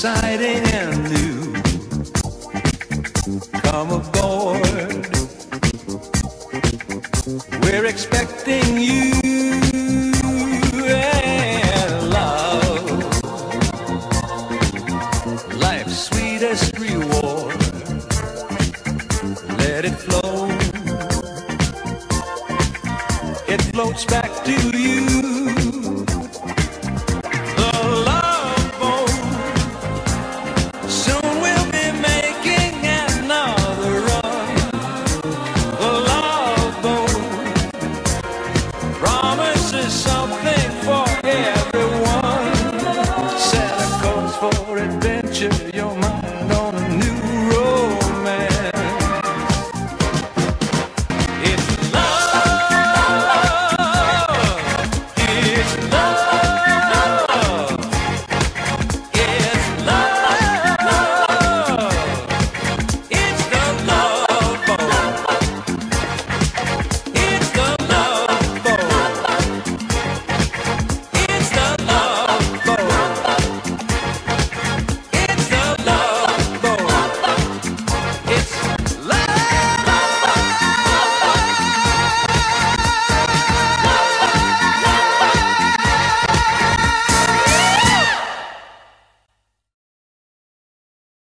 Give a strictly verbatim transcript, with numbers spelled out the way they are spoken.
exciting and new. Come aboard, we're expecting you. And love, life's sweetest reward. Let it flow, it floats back to you.